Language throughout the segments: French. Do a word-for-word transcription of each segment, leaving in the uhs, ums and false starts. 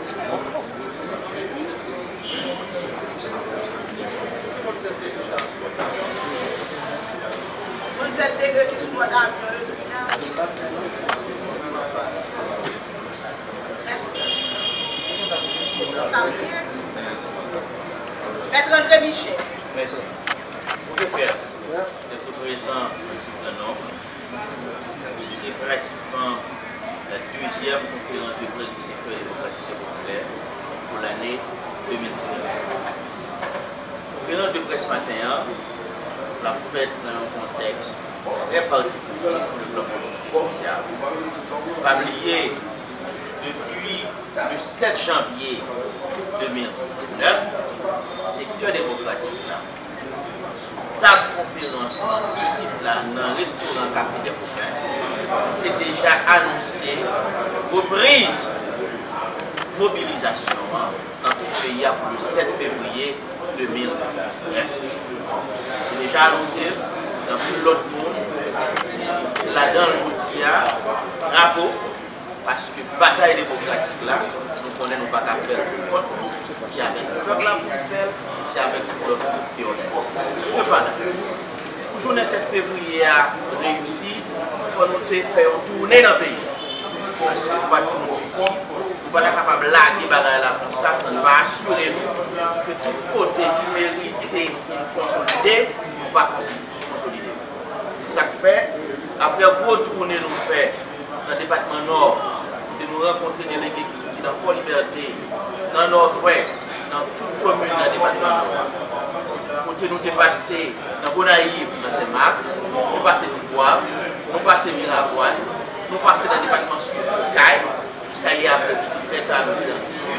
Vous êtes des eux qui sont dans l'avion. Maître André Michel. Merci. Pour frère, d'être présent ainsi que non, c'est pratiquement la deuxième conférence de presse du secteur démocratique et populaire pour l'année deux mille dix-neuf. Conférence de presse matin, la fête dans un contexte très particulier sur le plan politique et social. Pas oublier, depuis le sept janvier deux mille dix-neuf, le secteur démocratique là, sous table conférence ici là, dans le restaurant Café des Copains, c'est déjà annoncé reprise mobilisation dans tout le pays pour le sept février deux mille dix-neuf. C'est déjà annoncé dans tout l'autre monde. Là-dedans, je dis bravo, parce que la bataille démocratique là, nous connaissons pas qu'à faire contre nous. C'est avec le peuple là pour le faire, c'est avec l'autre groupe qui on est. Cependant, pour le journée sept février a réussi, il faut nous faire tourner dans le pays. Parce que nous bâtissons nos petits, nous ne sommes pas capables de laguer là pour ça, ça va assurer que tout côté qui mérite de consolider, nous ne pas consolider. C'est ça que fait. Après retourner nous faire dans le département nord, de nous rencontrer des délégués qui sont dans Fort Liberté, dans le nord-ouest, dans toute commune dans le département nord. Pour nous dépasser dans Bonaïve, dans Saint-Marc, nous passer Tibois, nous passer Miraboine, nous passer dans le département sud, Lakay, jusqu'à hier après très tard dans le sud.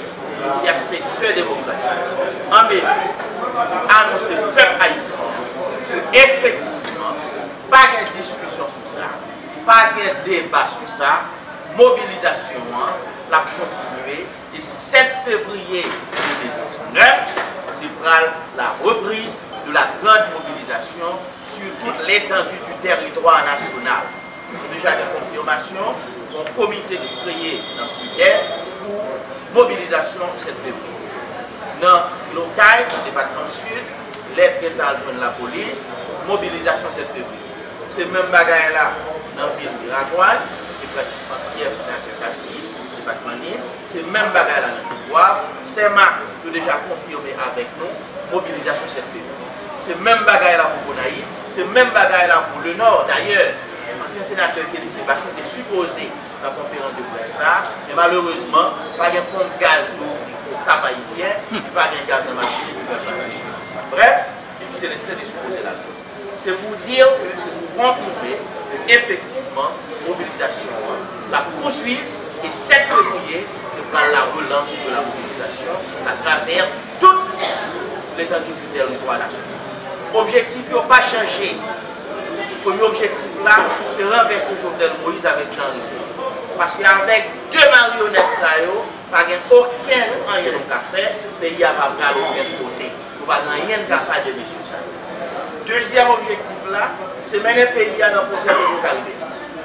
Il y a un secteur démocratique en mesure d'annoncer le peuple haïtien que effectivement, pas de discussion sur ça, pas de débat sur ça, mobilisation, la continuer. Et sept février deux mille dix-neuf, c'est la reprise de la grande mobilisation sur toute l'étendue du territoire national. Déjà des confirmations, un comité qui est créé dans le sud-est pour mobilisation sept février. Dans Lakay, département sud, l'aide qui est à joindre la police, mobilisation sept février. C'est le même bagaille là dans la ville de Miraboine, c'est pratiquement Pierre Sénateur Kassi, département Nîmes. C'est le même bagaille là dans Tibois. Saint-Marc qui déjà confirmé avec nous, mobilisation sept février. C'est le même bagaille là pour Bonaïve, c'est le même bagaille là pour le Nord. D'ailleurs, l'ancien sénateur qui est Sébastien était supposé dans la conférence de presse ça, mais malheureusement, pas de pompe gaz au cap haïtien, pas de gaz dans la machine. Bref, c'est resté de supposé là. C'est pour dire que c'est pour confirmer qu'effectivement, la mobilisation la poursuit et sept février, c'est par la relance de la mobilisation à travers toute l'étendue du territoire national. L'objectif n'a pas changé. Le premier objectif là, c'est renverser Jovenel Moïse avec Jean Risset. Parce qu'avec deux marionnettes, ça y pas aucun rien qu'à faire, le pays n'a pas pris aucun côté. Il n'y a rien qu'à faire de M. Sayo. Deuxième objectif là, c'est mener le pays dans le procès de l'Europe.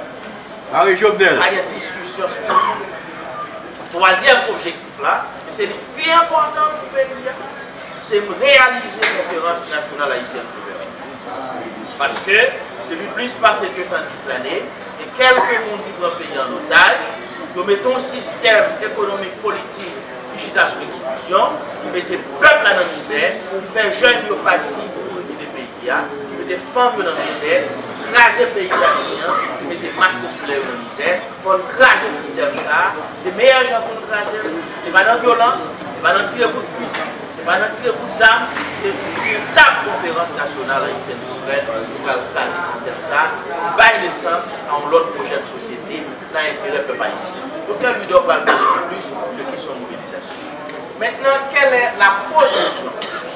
Ah oui, Jovenel. Il y a une discussion sur ça. Troisième objectif là, c'est le plus important pour le pays, c'est réaliser la conférence nationale haïtienne souveraine. Parce que depuis plus passé que cent dix l'année, et quelques monde qui prend le pays en otage, nous mettons un système économique politique qui chita sur l'exclusion, qui mettait le peuple dans la misère, qui fait jeunes qui partis pour des pays, qui mettait les femmes dans la misère, qui craser le pays qui mettait masques populaires dans la misère, il faut craser le système ça, les meilleurs gens pour nous craser, c'est pas dans la violence, c'est pas dans tirer coup de fusil, c'est pas dans tirer coup d'armes, c'est sur une table conférence nationale haïtienne souveraine pour craser le système ça, pour bailler l'essence à l'autre projet de société dans l'intérêt du peuple haïtien. Donc, lui doit parler plus de question de mobilisation. Maintenant, quelle est la position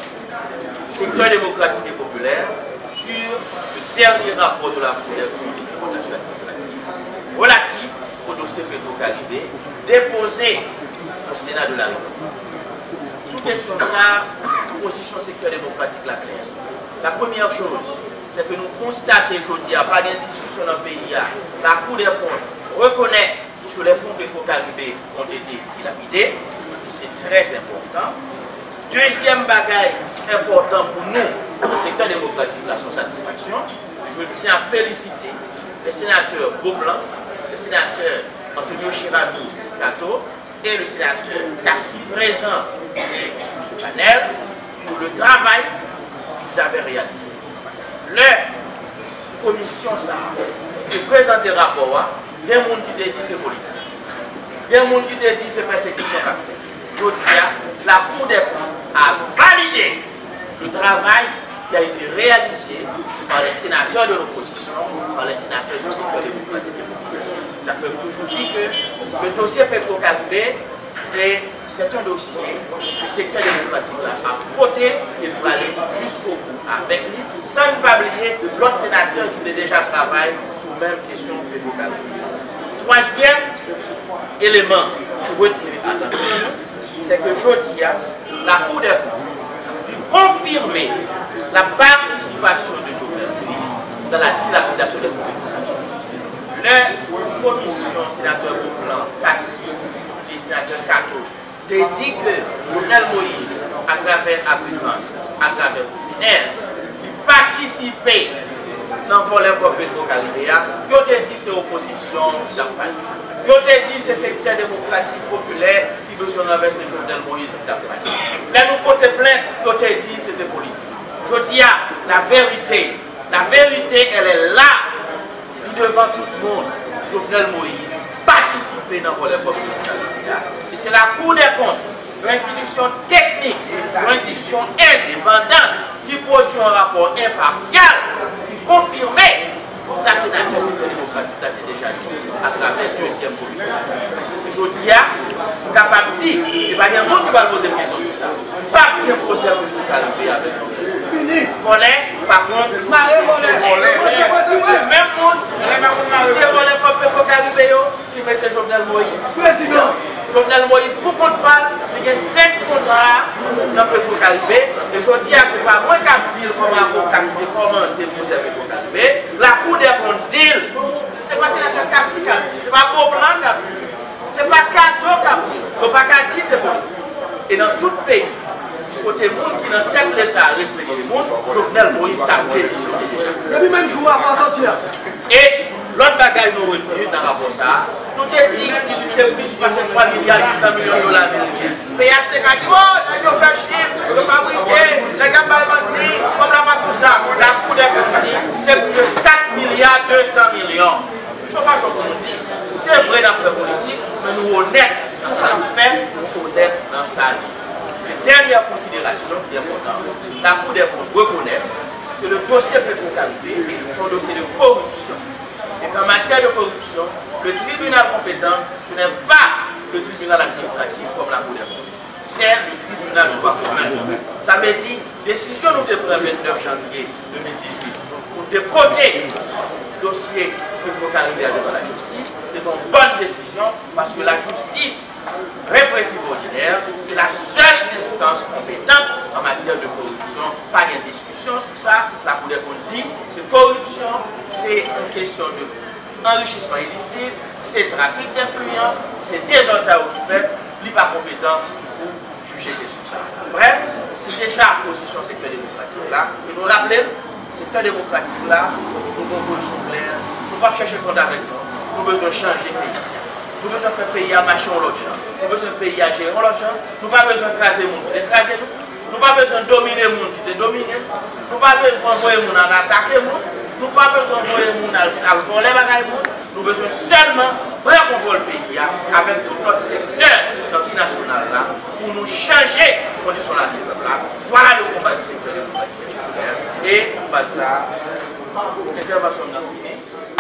du secteur démocratique et populaire sur le dernier rapport de la première commission de coordination administrative relatif au dossier Petro-Caribé déposé au Sénat de la République? Sous question ça, position secteur démocratique la claire. La première chose, c'est que nous constatons aujourd'hui, il n'y a pas de discussion dans le pays, la Cour des comptes reconnaît que les fonds de Petro-Caribé ont été dilapidés. C'est très important. Deuxième bagaille important pour nous, dans le secteur démocratique, la son satisfaction, je tiens à féliciter le sénateur Beaublanc, le sénateur Antonio Chirano Cato et le sénateur Cassi présent sur ce panel pour le travail qu'ils avaient réalisé. Leur commission, ça, de présenter le rapport, il y a des gens qui disent c'est politique. Il y a des gens qui disent c'est persécution. Je dis, la Cour des comptes a validé le travail qui a été réalisé par les sénateurs de l'opposition, par les sénateurs du secteur démocratique et populaire. Ça fait toujours dire que le dossier Petro-Caribé, c'est un dossier que le secteur démocratique là, a porté et pour aller jusqu'au bout avec lui, sans ne pas oublier l'autre sénateur qui déjà travaillé sur la même question Petro-Caribé. Troisième élément pour retenir attention, c'est que aujourd'hui, la Cour des comptes a confirmé la participation de Jovenel Moïse dans la dilapidation des fonds. La commission sénateur Beaublanc, Cassi et sénateur Cato a dit que Jovenel Moïse, à travers Abritance, à travers Finel, il participait dans le volet pour Petro-Caribé. Il a dit que c'est l'opposition d'Ampagne. Il a dit que c'est le secteur démocratique populaire qui veut se renverser Jovenel Moïse d'Ampagne. Là, nous portons plainte, il a dit que c'était politique. Je dis à la vérité, la vérité, elle est là, devant tout le monde. Jovenel Moïse participer dans le volet pour Petro-Caribé. Et c'est la Cour des comptes, l'institution technique, l'institution indépendante qui produit un rapport impartial, qui confirmait ça, sénateur secteur démocratique l'a déjà dit à travers la deuxième commission. Je dis à, capable de dire, il va y avoir un monde qui va poser une question sur ça. Pas bien procès pour Petro-Caribé avec nous. Fini. Volet, par contre, maré volet. C'est le même monde qui est volé pour Petro-Caribé qui mettait Jovenel Moïse. Président. Jovenel Moïse, pour qu'on parle, il y a cinq contrats dans Petro-Caribé. Et je dis, ce n'est pas moi qui ai dit comme avocat qui a commencé pour ce Petro-Caribé. La Cour des comptes dit, c'est pas sénateur Cassi qui a dit, ce n'est pas Beaublanc qui a dit, ce n'est pas Cato qui a dit, il ne faut pas dire c'est politique. Et dans tout pays, côté monde qui dans tel l'État respecte le monde, Jovenel Moïse t'a démissionné déjà. Et même jour avant sortir. Et l'autre bagaille nous retenu dans le rapport ça, nous te dit que c'est plus passer trois milliards huit cents millions de dollars américains. P H T a dit, oh, ils ont fait chiffre, ils ont fabriqué, les gars pas menti, comme là pas tout ça. La Cour des comptes dit, c'est plus de quatre milliards deux cents millions. C'est une façon pour nous dire, c'est vrai dans le politique, mais nous honnêtes dans ce qu'on fait, nous honnêtes dans sa vie. Et dernière considération qui est importante, la Cour des comptes reconnaît que le dossier Petro-Caribé est un dossier de corruption. Et qu'en matière de corruption, le tribunal compétent, ce n'est pas le tribunal administratif comme la Cour des comptes. C'est le tribunal de droit commun. Ça veut dire, décision nous te prend le vingt-neuf janvier deux mille dix-huit pour dépoter le dossier Petro-Caribé devant la justice. C'est une bonne décision parce que la justice répressive ordinaire est la seule instance compétente en matière de corruption. Pas de discussion sur ça. La Cour des comptes dit c'est corruption, c'est une question d'enrichissement illicite, c'est trafic d'influence, c'est désordre qui fait, il n'est pas compétent pour juger sur ça. Bref, c'était ça la position secteur démocratique là. Et nous rappelons, secteur démocratique là, nous avons une position claire, nous ne pouvons pas chercher compte avec nous, nous avons besoin de changer le pays. Nous avons besoin de faire payer à marcher en l'autre gens. Nous avons besoin de payer à gérer en l'autre gens. Nous n'avons pas besoin d'écraser le monde, d'écraser nous. Nous n'avons pas besoin de dominer le monde, de dominer. Nous n'avons pas besoin d'envoyer le monde à attaquer le monde. Nous n'avons pas besoin d'envoyer le monde à voler le monde. Nous avons besoin seulement de contrôler le pays avec tout notre secteur national là pour nous changer les conditions de la vie là. Voilà le combat du secteur démocratique. Et sous base ça, l'intervention de la